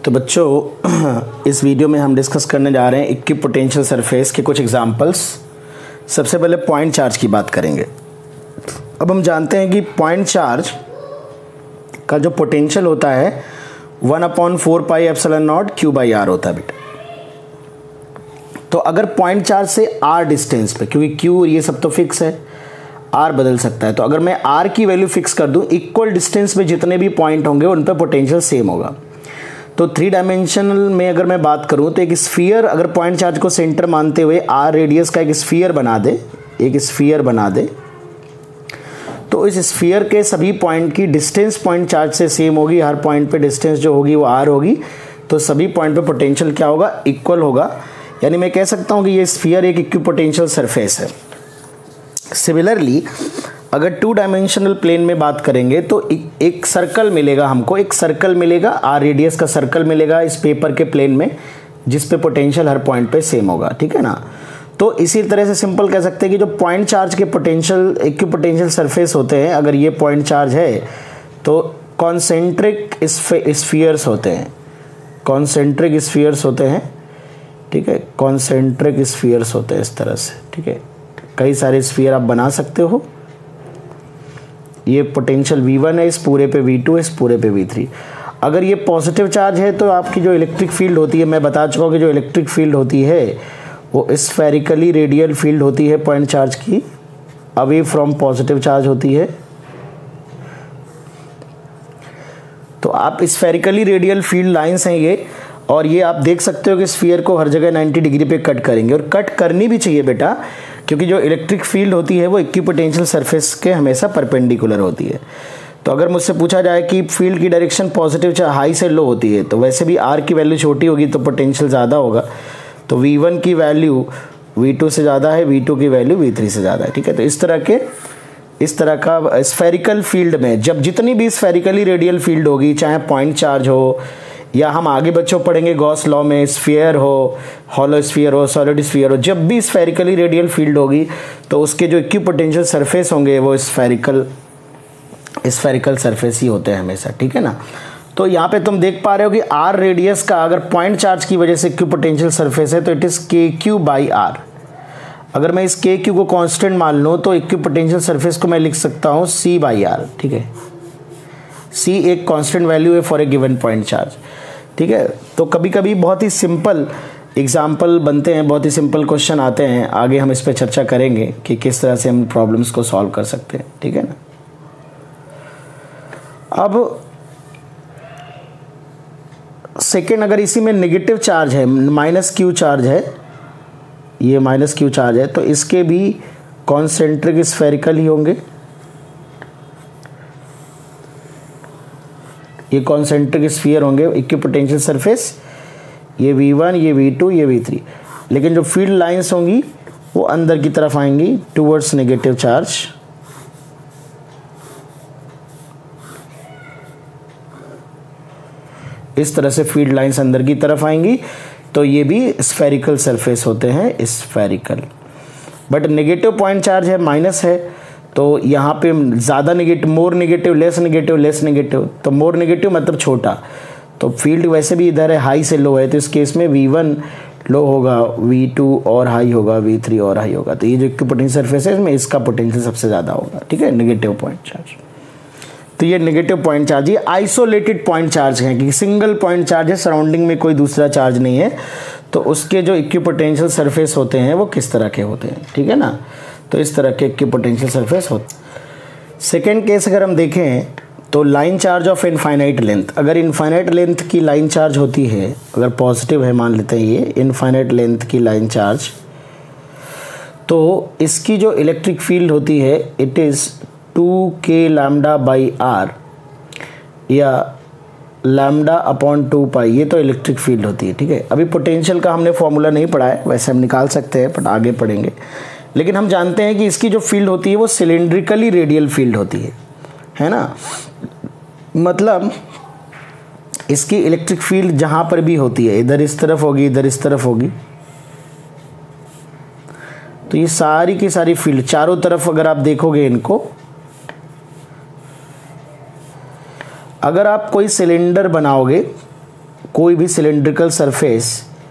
तो बच्चों इस वीडियो में हम डिस्कस करने जा रहे हैं इक्विपोटेंशियल सरफेस के कुछ एग्जांपल्स। सबसे पहले पॉइंट चार्ज की बात करेंगे। अब हम जानते हैं कि पॉइंट चार्ज का जो पोटेंशियल होता है 1/4πε0 Q/r होता है बेटा। तो अगर पॉइंट चार्ज से r डिस्टेंस पे, क्योंकि Q ये सब तो फिक्स है, r बदल सकता है, तो अगर मैं r की वैल्यू फिक्स कर दूं, इक्वल डिस्टेंस पे जितने भी पॉइंट होंगे उन पे पोटेंशियल सेम होगा। तो 3 डायमेंशनल में अगर मैं बात करूं तो एक स्फीयर, अगर पॉइंट चार्ज को सेंटर मानते हुए r रेडियस का एक स्फीयर बना दे, तो इस स्फीयर के सभी पॉइंट की डिस्टेंस पॉइंट चार्ज से सेम होगी। हर पॉइंट पे डिस्टेंस जो होगी वो r होगी, तो सभी पॉइंट पे पोटेंशियल क्या होगा, इक्वल होगा। यानी मैं कह सकता हूं कि ये स्फीयर एक इक्विपोटेंशियल सरफेस है। सिमिलरली अगर 2 डायमेंशनल प्लेन में बात करेंगे तो एक सर्कल मिलेगा हमको, r रेडियस का सर्कल मिलेगा इस पेपर के प्लेन में, जिस पे पोटेंशियल हर पॉइंट पे सेम होगा, ठीक है ना। तो इसी तरह से सिंपल कह सकते हैं कि जो पॉइंट चार्ज के पोटेंशियल इक्विपोटेंशियल सरफेस होते हैं, अगर ये पॉइंट चार्ज है तो कॉन्सेंट्रिक स्फीयर्स होते हैं, ठीक है, कॉन्सेंट्रिक स्फीयर्स होते हैं इस तरह से, ठीक है। कई सारे स्फीयर आप बना सकते हो। ये पोटेंशियल V1 है, इस पूरे पे V2 है, इस पूरे पे V3। अगर ये पॉजिटिव चार्ज है तो आपकी जो इलेक्ट्रिक फील्ड होती है, मैं बता चुका हूँ कि जो इलेक्ट्रिक फील्ड होती है वो स्फेरिकली रेडियल फील्ड होती है पॉइंट चार्ज की, अवे फ्रॉम पॉजिटिव चार्ज होती है। तो आप स्फेरिकली रेडियल फील्ड लाइंस हैं ये, और ये आप देख सकते हो कि स्फीयर को हर जगह 90 डिग्री पे कट करेंगे, और कट करनी भी चाहिए बेटा, क्योंकि जो इलेक्ट्रिक फील्ड होती है वो इक्विपोटेंशियल सरफेस के हमेशा परपेंडिकुलर होती है। तो अगर मुझसे पूछा जाए कि फील्ड की डायरेक्शन पॉजिटिव चाहे हाई से लो होती है, तो वैसे भी r की वैल्यू छोटी होगी तो पोटेंशियल ज़्यादा होगा। तो V1 की वैल्यू V2 से ज़्यादा है, V2 की वैल्यू V3 से ज़्यादा है, ठीक है। तो इस तरह का स्फेरिकल फील्ड में जब जितनी भी स्फेरिकली रेडियल फील्ड होगी, चाहे पॉइंट चार्ज हो या हम आगे बच्चों पढ़ेंगे गॉस लॉ में स्फीयर हो, हॉलो स्फीयर हो, सॉलिड स्फीयर हो, जब भी स्फेरिकली रेडियल फील्ड होगी तो उसके जो इक्विपोटेंशियल सरफेस होंगे वो स्फेरिकल सरफेस ही होते हैं हमेशा, ठीक है ना। तो यहाँ पे तुम देख पा रहे हो कि r रेडियस का अगर पॉइंट चार्ज की वजह से इक्विपोटेंशियल सरफेस है तो इट इज KQ/r। अगर मैं इस KQ को कांस्टेंट मान लूँ तो इक्विपोटेंशियल सरफेस को मैं लिख सकता हूँ C/r, ठीक है। C एक कांस्टेंट वैल्यू है for a given point charge, ठीक है। तो कभी कभी बहुत ही सिंपल एग्जाम्पल बनते हैं, बहुत ही सिंपल क्वेश्चन आते हैं, आगे हम इस पर चर्चा करेंगे कि किस तरह से हम प्रॉब्लम्स को सॉल्व कर सकते हैं, ठीक है ना। अब सेकेंड, अगर इसी में नेगेटिव चार्ज है, -Q चार्ज है, ये -Q चार्ज है, तो इसके भी कॉन्सेंट्रिक स्फेरिकल ही होंगे। ये कॉन्सेंट्रिक स्फीयर होंगे इक्विपोटेंशियल सरफेस, ये V1, ये V2, ये V3। लेकिन जो फील्ड लाइंस होंगी वो अंदर की तरफ आएंगी टुवर्ड्स नेगेटिव चार्ज। इस तरह से फील्ड लाइंस अंदर की तरफ आएंगी, तो ये भी स्फेरिकल सरफेस होते हैं, spherical. But negative point charge है, माइनस है, तो यहाँ पे ज़्यादा negative, more negative, less negative, तो मोर नेगेटिव मतलब छोटा। तो फील्ड वैसे भी इधर है, हाई से लो है, तो इस केस में V1 लो होगा, V2 और हाई होगा, V3 और हाई होगा। तो ये जो इक्विपोटेंशियल सरफेस है इसमें इसका पोटेंशियल सबसे ज़्यादा होगा, ठीक है, नेगेटिव पॉइंट चार्ज। तो ये नेगेटिव पॉइंट चार्ज, ये आइसोलेटेड पॉइंट चार्ज है कि सिंगल पॉइंट चार्ज है, सराउंडिंग में कोई दूसरा चार्ज नहीं है, तो उसके जो इक्विपोटेंशियल सरफेस होते हैं वो किस तरह के होते हैं, ठीक है ना। तो इस तरह के इक्विपोटेंशियल सरफेस होते हैं। सेकेंड केस अगर हम देखें तो line charge of infinite length. अगर इनफाइनाइट लेंथ की लाइन चार्ज होती है, अगर पॉजिटिव है मान लेते हैं ये इनफाइनाइट लेंथ की लाइन चार्ज, तो इसकी जो इलेक्ट्रिक फील्ड होती है इट इज़ 2k λ/r या λ/2π, ये तो इलेक्ट्रिक फील्ड होती है, ठीक है। अभी पोटेंशियल का हमने फॉर्मूला नहीं पढ़ा है, वैसे हम निकाल सकते हैं बट आगे पढ़ेंगे। लेकिन हम जानते हैं कि इसकी जो फील्ड होती है वो सिलेंड्रिकली रेडियल फील्ड होती है ना। मतलब इसकी इलेक्ट्रिक फील्ड जहाँ पर भी होती है, इधर इस तरफ होगी, इधर इस तरफ होगी, तो ये सारी की सारी फील्ड चारों तरफ अगर आप देखोगे इनको, अगर आप कोई सिलेंडर बनाओगे कोई भी सिलेंड्रिकल सरफेस,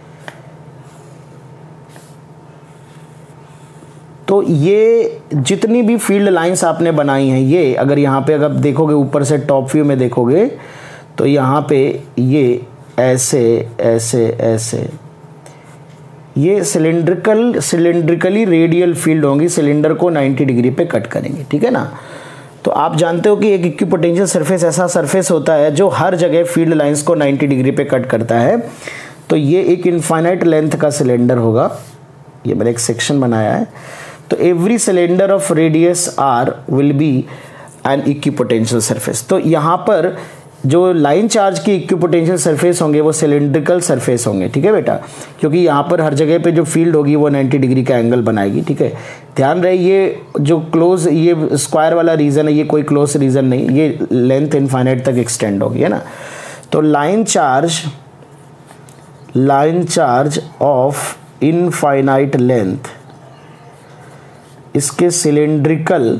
तो ये जितनी भी फील्ड लाइंस आपने बनाई हैं, ये अगर यहाँ पे अगर देखोगे ऊपर से टॉप व्यू में देखोगे तो यहाँ पे ये ऐसे ऐसे ऐसे ये सिलेंड्रिकली रेडियल फील्ड होंगी, सिलेंडर को 90 डिग्री पे कट करेंगे, ठीक है ना। तो आप जानते हो कि एक इक्विपोटेंशियल सरफेस ऐसा सरफेस होता है जो हर जगह फील्ड लाइंस को 90 डिग्री पे कट करता है। तो ये एक इनफाइनाइट लेंथ का सिलेंडर होगा, ये मैंने एक सेक्शन बनाया है। तो every cylinder of radius R will be an equipotential surface. तो यहाँ पर जो लाइन चार्ज की इक्विपोटेंशियल सरफेस होंगे वो सिलेंड्रिकल सरफेस होंगे, ठीक है बेटा, क्योंकि यहाँ पर हर जगह पे जो फील्ड होगी वो 90 डिग्री का एंगल बनाएगी, ठीक है। ध्यान रहे ये जो क्लोज, ये स्क्वायर वाला रीजन है, ये कोई क्लोज रीजन नहीं, ये लेंथ इनफाइनाइट तक एक्सटेंड होगी, है ना। तो line charge of infinite length इसके सिलेंड्रिकल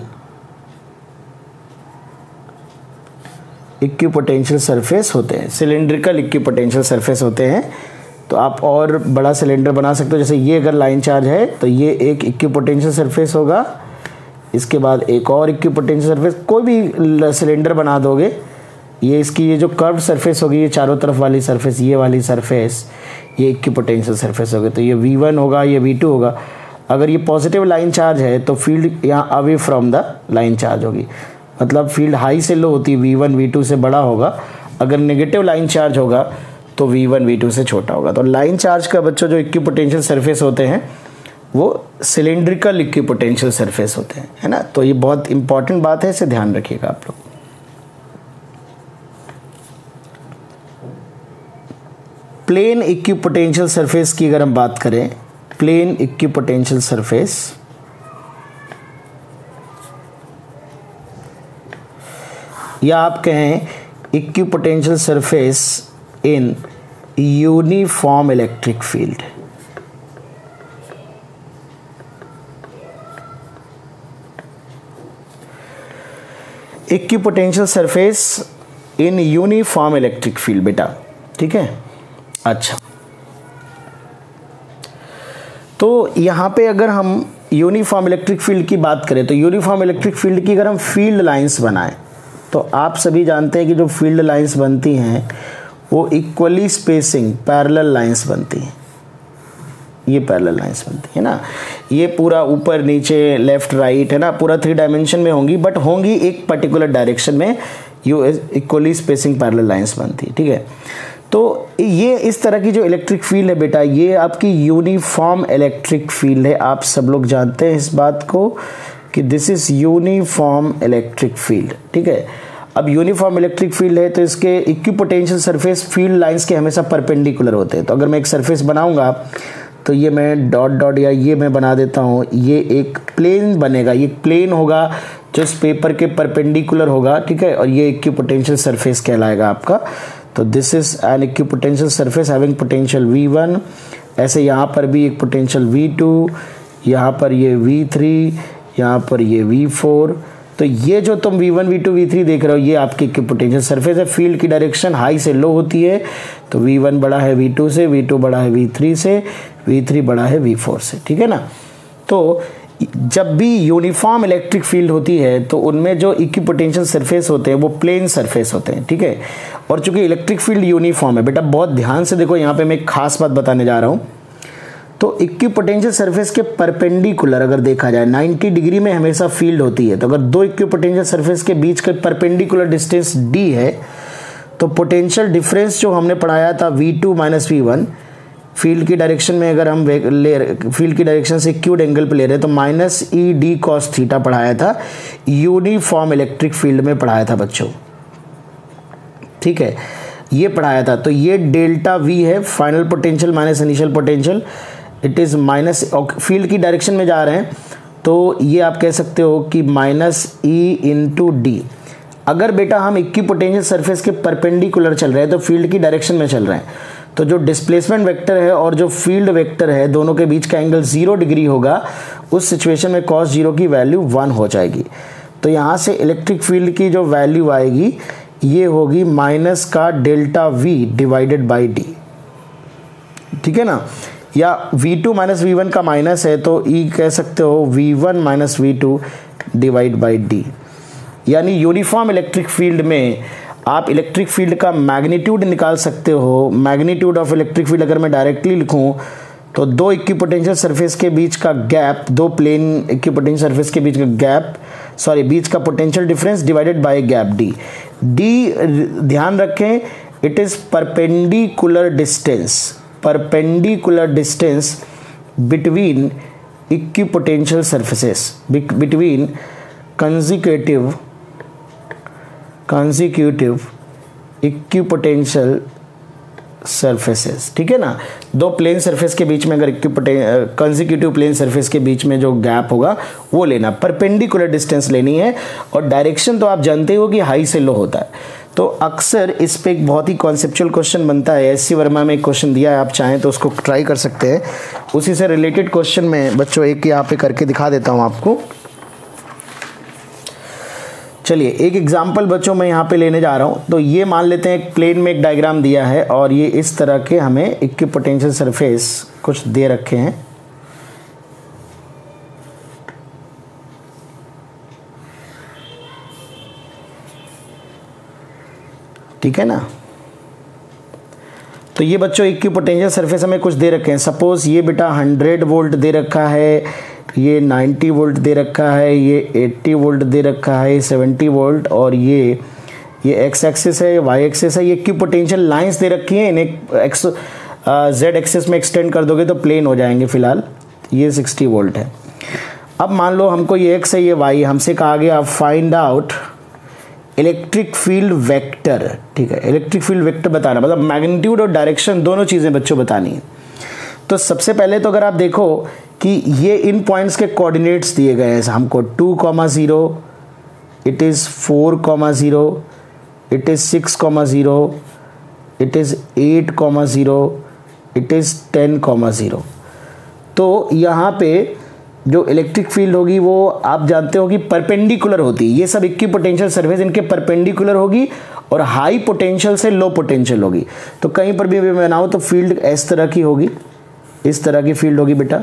इक्विपोटेंशियल सरफेस होते हैं, सिलेंड्रिकल इक्विपोटेंशियल सरफेस होते हैं। तो आप और बड़ा सिलेंडर बना सकते हो, जैसे ये अगर लाइन चार्ज है तो ये एक इक्विपोटेंशियल सरफेस होगा, इसके बाद एक और इक्विपोटेंशियल सरफेस, कोई भी सिलेंडर बना दोगे, ये इसकी ये जो कर्व सरफेस होगी, ये चारों तरफ वाली सरफेस, ये वाली सरफेस, ये इक्विपोटेंशियल सरफेस होगी। तो ये V1 होगा, ये V2 होगा। अगर ये पॉजिटिव लाइन चार्ज है तो फील्ड यहाँ away from the line charge होगी, मतलब फील्ड हाई से लो होती है, V1 V2 से बड़ा होगा। अगर नेगेटिव लाइन चार्ज होगा तो V1 V2 से छोटा होगा। तो लाइन चार्ज का बच्चों जो इक्विपोटेंशियल सरफेस होते हैं वो सिलेंड्रिकल इक्विपोटेंशियल सरफेस होते हैं, है ना। तो ये बहुत इंपॉर्टेंट बात है, इसे ध्यान रखिएगा आप लोग। प्लेन इक्विपोटेंशियल सरफेस की अगर हम बात करें, प्लेन इक्विपोटेंशियल सरफेस या आप कहें equipotential surface in uniform electric field. Equipotential surface in uniform electric field बेटा, ठीक है। अच्छा, तो यहां पे अगर हम यूनिफॉर्म इलेक्ट्रिक फील्ड की बात करें तो यूनिफॉर्म इलेक्ट्रिक फील्ड की अगर हम फील्ड लाइंस बनाएं तो आप सभी जानते हैं कि जो फील्ड लाइंस बनती हैं वो इक्वली स्पेसिंग पैरेलल लाइंस बनती हैं। ये पैरेलल लाइंस बनती है ना, ये पूरा ऊपर नीचे लेफ्ट राइट, है ना, पूरा 3 डायमेंशन में होंगी, बट होंगी एक पर्टिकुलर डायरेक्शन में, ये इक्वली स्पेसिंग पैरेलल लाइंस बनती है, ठीक है। तो ये इस तरह की जो इलेक्ट्रिक फील्ड है बेटा, ये आपकी यूनिफॉर्म इलेक्ट्रिक फील्ड है। आप सब लोग जानते हैं इस बात को कि this is uniform electric field, ठीक है। अब यूनिफॉर्म इलेक्ट्रिक फील्ड है तो इसके इक्विपोटेंशियल सरफेस फील्ड लाइंस के हमेशा परपेंडिकुलर होते हैं। तो अगर मैं एक सरफेस बनाऊंगा तो ये मैं डॉट डॉट या ये मैं बना देता हूँ, ये एक प्लेन बनेगा, ये प्लेन होगा जो इस पेपर के परपेंडिकुलर होगा, ठीक है, और ये इक्विपोटेंशियल सरफेस कहलाएगा आपका। तो this is an equipotential surface having potential V1। ऐसे यहाँ पर भी एक पोटेंशियल V2, यहाँ पर ये V3, यहाँ पर ये V4। तो ये जो तुम V1 V2 V3 देख रहे हो ये आपकी इक्विपोटेंशियल सरफेस है। फील्ड की डायरेक्शन हाई से लो होती है, तो V1 बड़ा है V2 से, V2 बड़ा है V3 से, V3 बड़ा है V4 से, ठीक है ना। तो जब भी यूनिफॉर्म इलेक्ट्रिक फील्ड होती है तो उनमें जो इक्विपोटेंशियल सरफेस होते हैं वो प्लेन सरफेस होते हैं, ठीक है। और चूंकि इलेक्ट्रिक फील्ड यूनिफॉर्म है बेटा, बहुत ध्यान से देखो, यहाँ पे मैं एक खास बात बताने जा रहा हूँ। तो इक्विपोटेंशियल सरफेस के परपेंडिकुलर अगर देखा जाए 90 डिग्री में हमेशा फील्ड होती है। तो अगर दो इक्विपोटेंशियल सरफेस के बीच का परपेंडिकुलर डिस्टेंस d है तो पोटेंशियल डिफरेंस जो हमने पढ़ाया था V2 माइनस V1, फील्ड की डायरेक्शन में अगर हम फील्ड की डायरेक्शन से इक्विड एंगल पे ले रहे हैं तो माइनस ED cos थीटा पढ़ाया था, यूनिफॉर्म इलेक्ट्रिक फील्ड में पढ़ाया था बच्चों, ठीक है, ये पढ़ाया था। तो ये डेल्टा V है, final potential minus initial potential, it is minus, field की डायरेक्शन में जा रहे हैं तो ये आप कह सकते हो कि माइनस E इंटू डी। अगर बेटा हम इक्विपोटेंशियल सरफेस के परपेंडिकुलर चल रहे हैं तो फील्ड की डायरेक्शन में चल रहे हैं, तो जो डिस्प्लेसमेंट वेक्टर है और जो फील्ड वेक्टर है दोनों के बीच का एंगल 0 डिग्री होगा। उस सिचुएशन में cos 0 की वैल्यू 1 हो जाएगी। तो यहाँ से इलेक्ट्रिक फील्ड की जो वैल्यू आएगी ये होगी माइनस का delta V divided by D, ठीक है ना, या V2 माइनस V1 का माइनस है तो E कह सकते हो V1 minus V2 divide by D. यानी यूनिफॉर्म इलेक्ट्रिक फील्ड में आप इलेक्ट्रिक फील्ड का मैग्नीट्यूड निकाल सकते हो। मैग्नीट्यूड ऑफ इलेक्ट्रिक फील्ड अगर मैं डायरेक्टली लिखूं तो दो इक्विपोटेंशियल सरफेस के बीच का गैप, दो प्लेन इक्विपोटेंशियल सरफेस के बीच का गैप, बीच का potential difference divided by gap D. D ध्यान रखें, it is perpendicular distance between equipotential surfaces, between consecutive equipotential surfaces, ठीक है ना। दो प्लेन सरफेस के बीच में अगर कंसेक्यूटिव प्लेन सरफेस के बीच में जो गैप होगा वो लेना, परपेंडिकुलर डिस्टेंस लेनी है। और डायरेक्शन तो आप जानते हो कि हाई से लो होता है, तो अक्सर इस पे एक बहुत ही कॉन्सेप्चुअल क्वेश्चन बनता है। एससी वर्मा में एक क्वेश्चन दिया है, आप चाहें तो उसको ट्राई कर सकते हैं। उसी से रिलेटेड क्वेश्चन में बच्चों एक यहाँ पे करके दिखा देता हूँ आपको। चलिए एक एग्जाम्पल बच्चों मैं यहाँ पे लेने जा रहा हूँ। तो ये मान लेते हैं एक प्लेन में एक डायग्राम दिया है और ये इस तरह के हमें इक्विपोटेंशियल सरफेस कुछ दे रखे हैं, ठीक है ना। तो ये बच्चों इक्विपोटेंशियल सरफेस हमें कुछ दे रखे हैं। सपोज ये बेटा 100 वोल्ट दे रखा है, ये 90 वोल्ट दे रखा है, ये 80 वोल्ट दे रखा है, 70 वोल्ट, और ये एक्स एक्सिस है, ये वाई एक्सिस है। ये इक्विपोटेंशियल लाइंस दे रखी हैं, इन्हें जेड एक्सिस में एक्सटेंड कर दोगे तो प्लेन हो जाएंगे। फिलहाल ये 60 वोल्ट है। अब मान लो हमको ये एक्स है, ये वाई, हमसे कहा गया find out electric field vector, ठीक है। इलेक्ट्रिक फील्ड वेक्टर बताना मतलब मैग्नीट्यूड और डायरेक्शन दोनों चीज़ें बच्चों बतानी है। तो सबसे पहले तो अगर आप देखो कि ये इन पॉइंट्स के कोऑर्डिनेट्स दिए गए हैं हमको 2,0, it is 4,0, it is 6,0, it is 8,0, it is 10,0। तो यहाँ पे जो इलेक्ट्रिक फील्ड होगी वो आप जानते हो कि परपेंडिकुलर होती है। ये सब इक्विपोटेंशियल सरफेस इनके परपेंडिकुलर होगी और हाई पोटेंशियल से लो पोटेंशियल होगी। तो कहीं पर भी बनाओ तो फील्ड इस तरह की होगी, इस तरह की फील्ड होगी बेटा,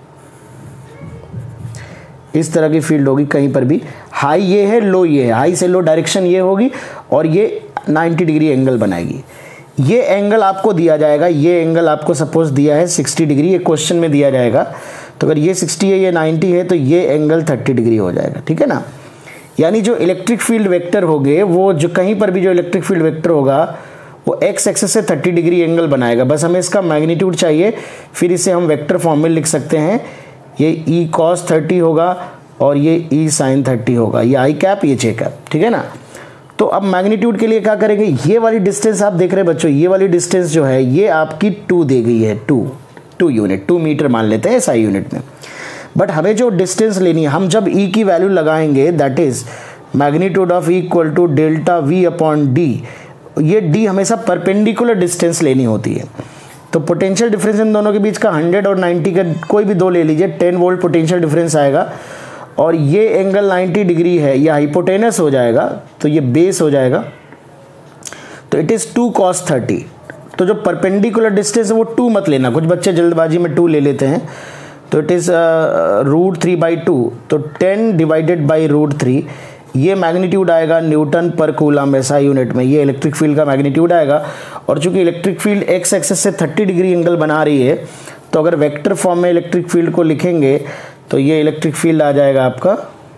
इस तरह की फील्ड होगी। कहीं पर भी हाई ये है, लो ये है, हाई से लो डायरेक्शन ये होगी और ये 90 डिग्री एंगल बनाएगी। ये एंगल आपको दिया जाएगा, ये एंगल आपको सपोज दिया है 60 डिग्री, ये क्वेश्चन में दिया जाएगा। तो अगर ये 60 है, ये 90 है, तो ये एंगल 30 डिग्री हो जाएगा, ठीक है ना। यानी जो इलेक्ट्रिक फील्ड वेक्टर होंगे वो जो कहीं पर भी जो इलेक्ट्रिक फील्ड वेक्टर होगा वो एक्स एक्सिस से 30 डिग्री एंगल बनाएगा। बस हमें इसका मैग्नीट्यूड चाहिए, फिर इसे हम वेक्टर फॉर्म में लिख सकते हैं। ये ई कॉस 30 होगा और ये ई साइन 30 होगा, ये आई कैप, ये जे कैप, ठीक है ना। तो अब मैग्नीट्यूड के लिए क्या करेंगे, ये वाली डिस्टेंस आप देख रहे हैं बच्चों, ये वाली डिस्टेंस जो है ये आपकी 2 दी गई है, 2 यूनिट, 2 मीटर मान लेते हैं SI यूनिट में। बट हमें जो डिस्टेंस लेनी है, हम जब ई की वैल्यू लगाएंगे that is magnitude of equal to delta V upon D. ये डी हमेशा परपेंडिकुलर डिस्टेंस लेनी होती है। तो पोटेंशियल डिफरेंस इन दोनों के बीच का 100 और 90 का कोई भी दो ले लीजिए, 10 वोल्ट पोटेंशियल डिफरेंस आएगा और ये एंगल 90 डिग्री है, ये हाइपोटेनस हो जाएगा, तो ये बेस हो जाएगा। तो इट इज़ 2 cos 30। तो जो परपेंडिकुलर डिस्टेंस है वो 2 मत लेना, कुछ बच्चे जल्दबाजी में 2 ले लेते हैं। तो इट इज़ √3/2, तो 10 डिवाइडेड बाई √3। ये मैग्नीट्यूड आएगा न्यूटन पर कूलम SI यूनिट में, ये इलेक्ट्रिक फील्ड का मैग्नीट्यूड आएगा। और चूंकि इलेक्ट्रिक फील्ड एक्स एक्सिस से 30 डिग्री एंगल बना रही है, तो अगर वेक्टर फॉर्म में इलेक्ट्रिक फील्ड को लिखेंगे तो ये इलेक्ट्रिक फील्ड आ जाएगा आपका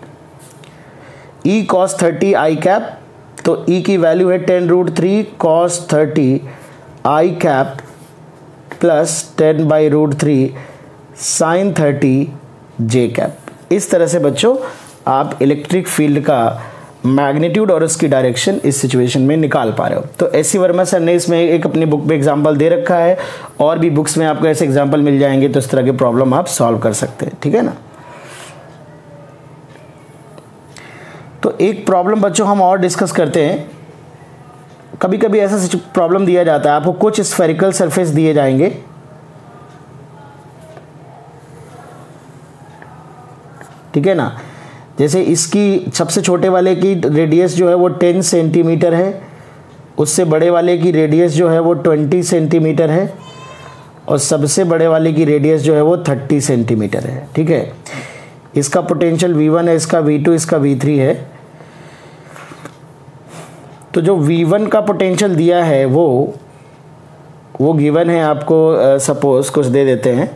E cos 30 आई कैप। तो E की वैल्यू है 10√3 cos 30 i cap plus 10/√3 sin 30 j cap. इस तरह से बच्चों आप इलेक्ट्रिक फील्ड का मैग्नीट्यूड और उसकी डायरेक्शन इस सिचुएशन में निकाल पा रहे हो। तो एससी वर्मा सर ने इसमें एक अपनी बुक में एग्जांपल दे रखा है, और भी बुक्स में आपको ऐसे एग्जांपल मिल जाएंगे, तो इस तरह के प्रॉब्लम आप सॉल्व कर सकते हैं, ठीक है ना। तो एक प्रॉब्लम बच्चों हम और डिस्कस करते हैं। कभी कभी ऐसा प्रॉब्लम दिया जाता है, आपको कुछ स्फेरिकल सरफेस दिए जाएंगे, ठीक है ना। जैसे इसकी सबसे छोटे वाले की रेडियस जो है वो 10 सेंटीमीटर है, उससे बड़े वाले की रेडियस जो है वो 20 सेंटीमीटर है और सबसे बड़े वाले की रेडियस जो है वो 30 सेंटीमीटर है। ठीक है, इसका पोटेंशियल V1 है, इसका V2, इसका V3 है। तो जो V1 का पोटेंशियल दिया है वो गिवन है आपको, सपोज कुछ दे देते हैं।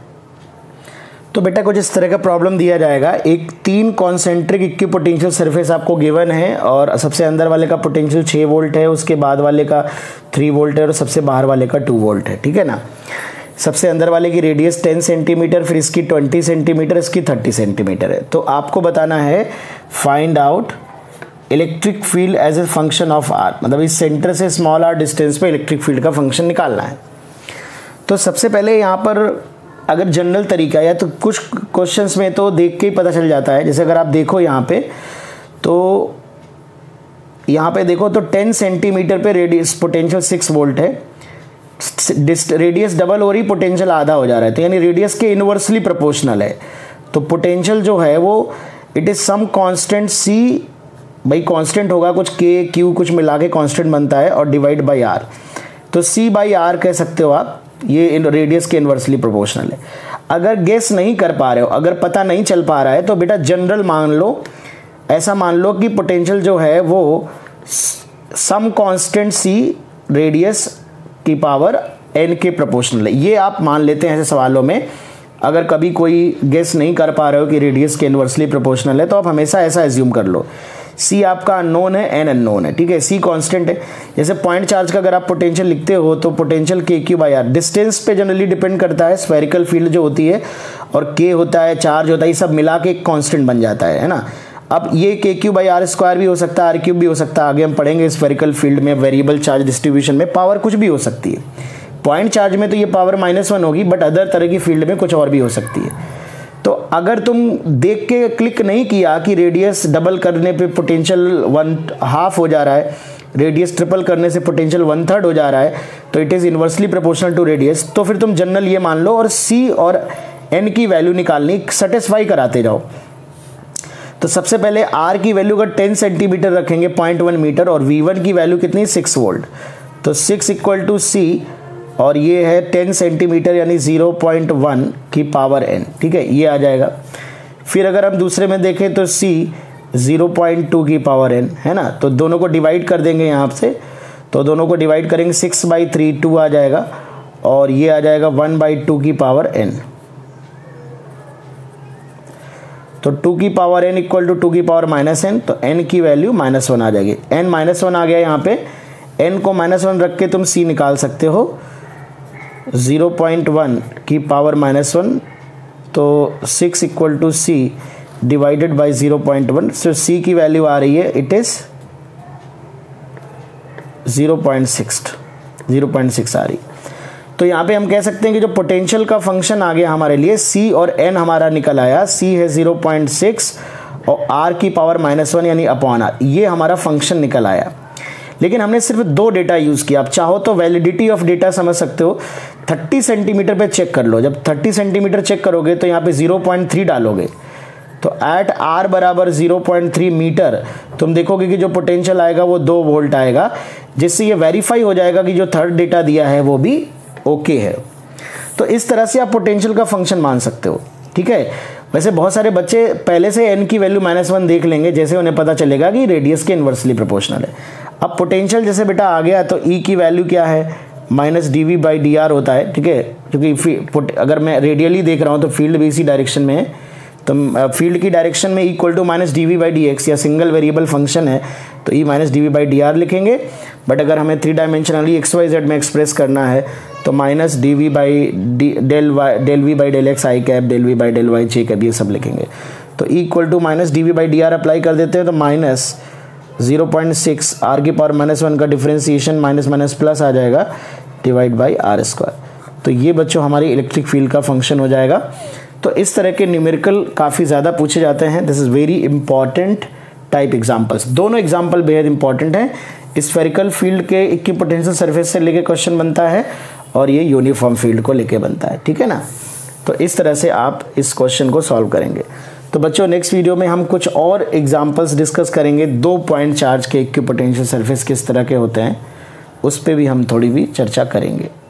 तो बेटा कुछ इस तरह का प्रॉब्लम दिया जाएगा, एक 3 कॉन्सेंट्रिक इक्विपोटेंशियल सरफेस आपको गिवन है और सबसे अंदर वाले का पोटेंशियल 6 वोल्ट है, उसके बाद वाले का 3 वोल्ट है और सबसे बाहर वाले का 2 वोल्ट है। ठीक है ना। सबसे अंदर वाले की रेडियस 10 सेंटीमीटर, फिर इसकी 20 सेंटीमीटर, इसकी 30 सेंटीमीटर है। तो आपको बताना है find out electric field as a function of R, मतलब इस सेंटर से स्मॉल आर डिस्टेंस पे इलेक्ट्रिक फील्ड का फंक्शन निकालना है। तो सबसे पहले यहाँ पर अगर जनरल तरीका या तो कुछ क्वेश्चंस में तो देख के ही पता चल जाता है। जैसे अगर आप देखो यहाँ पे, तो यहाँ पे देखो तो 10 सेंटीमीटर पे रेडियस पोटेंशियल 6 वोल्ट है, रेडियस डबल हो रही, पोटेंशियल आधा हो जा रहा है, तो यानी रेडियस के इनवर्सली प्रोपोर्शनल है। तो पोटेंशियल जो है वो it is some constant C, भाई कांस्टेंट होगा कुछ के क्यू कुछ मिला के कांस्टेंट बनता है, और डिवाइड बाई आर। तो सी बाई आर कह सकते हो आप, ये रेडियस के इनवर्सली प्रोपोर्शनल है। अगर गेस नहीं कर पा रहे हो, अगर पता नहीं चल पा रहा है, तो बेटा जनरल मान लो, ऐसा मान लो कि पोटेंशियल जो है वो सम कांस्टेंट सी रेडियस की पावर n के प्रोपोर्शनल है। ये आप मान लेते हैं ऐसे सवालों में। अगर कभी कोई गेस नहीं कर पा रहे हो कि रेडियस के इनवर्सली प्रोपोर्शनल है, तो आप हमेशा ऐसा एज्यूम कर लो। सी आपका अननोन है, n अननोन है। ठीक है, सी कांस्टेंट है। जैसे पॉइंट चार्ज का अगर आप पोटेंशियल लिखते हो तो पोटेंशियल के क्यू बाई आर, डिस्टेंस पे जनरली डिपेंड करता है, स्फेरिकल फील्ड जो होती है, और के होता है, चार्ज होता है, ये सब मिला के एक कांस्टेंट बन जाता है ना। अब ये के क्यू बाई आर स्क्वायर भी हो सकता है, आर क्यूब भी हो सकता है। आगे हम पढ़ेंगे स्फेरिकल फील्ड में, वेरिएबल चार्ज डिस्ट्रीब्यूशन में पावर कुछ भी हो सकती है। पॉइंट चार्ज में तो ये पावर -1 होगी, बट अदर तरह की फील्ड में कुछ और भी हो सकती है। तो अगर तुम देख के क्लिक नहीं किया कि रेडियस डबल करने पे पोटेंशियल 1/2 हो जा रहा है, रेडियस ट्रिपल करने से पोटेंशियल 1/3 हो जा रहा है, तो it is inversely proportional to radius, तो फिर तुम जनरल ये मान लो और सी और एन की वैल्यू निकालनी, सेटिस्फाई कराते जाओ। तो सबसे पहले आर की वैल्यू अगर 10 सेंटीमीटर रखेंगे 0.1 मीटर, और V1 की वैल्यू कितनी 6 वोल्ट, तो 6 इक्वल टू सी, और ये है 10 सेंटीमीटर यानी 0.1 की पावर n। ठीक है, ये आ जाएगा। फिर अगर हम दूसरे में देखें तो c 0.2 की पावर n है ना, तो दोनों को डिवाइड कर देंगे यहाँ से, तो दोनों को डिवाइड करेंगे 6/3 2 आ जाएगा, और ये आ जाएगा 1/2 की पावर n। तो 2 की पावर n इक्वल टू 2 की पावर -n, तो n की वैल्यू -1 आ जाएगी। n -1 आ गया यहाँ पे, n को -1 रख के तुम c निकाल सकते हो, 0.1 की पावर -1, तो 6 equal to C divided by 0.1, so C की वैल्यू आ रही है, इट इज 0.6 आ रही। तो यहाँ पे हम कह सकते हैं कि जो पोटेंशियल का फंक्शन आ गया हमारे लिए, सी और एन हमारा निकल आया, सी है 0.6 और आर की पावर -1 यानी अपॉन आर, ये हमारा फंक्शन निकल आया। लेकिन हमने सिर्फ 2 डेटा यूज़ किया। आप चाहो तो वैलिडिटी ऑफ डेटा समझ सकते हो, 30 सेंटीमीटर पे चेक कर लो। जब 30 सेंटीमीटर चेक करोगे तो यहाँ पे 0.3 डालोगे, तो एट आर बराबर 0.3 मीटर तुम देखोगे कि जो पोटेंशियल आएगा वो 2 वोल्ट आएगा, जिससे ये वेरीफाई हो जाएगा कि जो थर्ड डेटा दिया है वो भी ओके है। तो इस तरह से आप पोटेंशियल का फंक्शन मान सकते हो। ठीक है, वैसे बहुत सारे बच्चे पहले से n की वैल्यू -1 देख लेंगे, जैसे उन्हें पता चलेगा कि रेडियस के इन्वर्सली प्रोपोर्शनल है। अब पोटेंशियल जैसे बेटा आ गया, तो E की वैल्यू क्या है, -dV/dr होता है। ठीक है, क्योंकि अगर मैं रेडियली देख रहा हूँ तो फील्ड भी इसी डायरेक्शन में है, तो फील्ड की डायरेक्शन में इक्वल टू -dV/dx, या सिंगल वेरिएबल फंक्शन है तो E -dV/dr लिखेंगे। बट अगर हमें 3 डायमेंशनली XYZ में एक्सप्रेस करना है तो -dV/del x i cap, del v by del y j cap, ये सब लिखेंगे। तो इक्वल टू -dV/dr अप्लाई कर देते हैं, तो -0.6 r की पावर -1 का डिफरेंशिएशन माइनस प्लस आ जाएगा, डिवाइड बाई r स्क्वायर। तो ये बच्चों हमारी इलेक्ट्रिक फील्ड का फंक्शन हो जाएगा। तो इस तरह के न्यूमेरिकल काफ़ी ज़्यादा पूछे जाते हैं। This is very important type examples. दोनों एग्जाम्पल बेहद इंपॉर्टेंट हैं। स्फेरिकल फील्ड के इक्विपोटेंशियल सरफेस से लेके क्वेश्चन बनता है, और ये यूनिफॉर्म फील्ड को लेके बनता है। ठीक है ना, तो इस तरह से आप इस क्वेश्चन को सॉल्व करेंगे। तो बच्चों नेक्स्ट वीडियो में हम कुछ और एग्जाम्पल्स डिस्कस करेंगे। 2 पॉइंट चार्ज के इक्विपोटेंशियल सरफेस किस तरह के होते हैं, उस पर भी हम थोड़ी भी चर्चा करेंगे।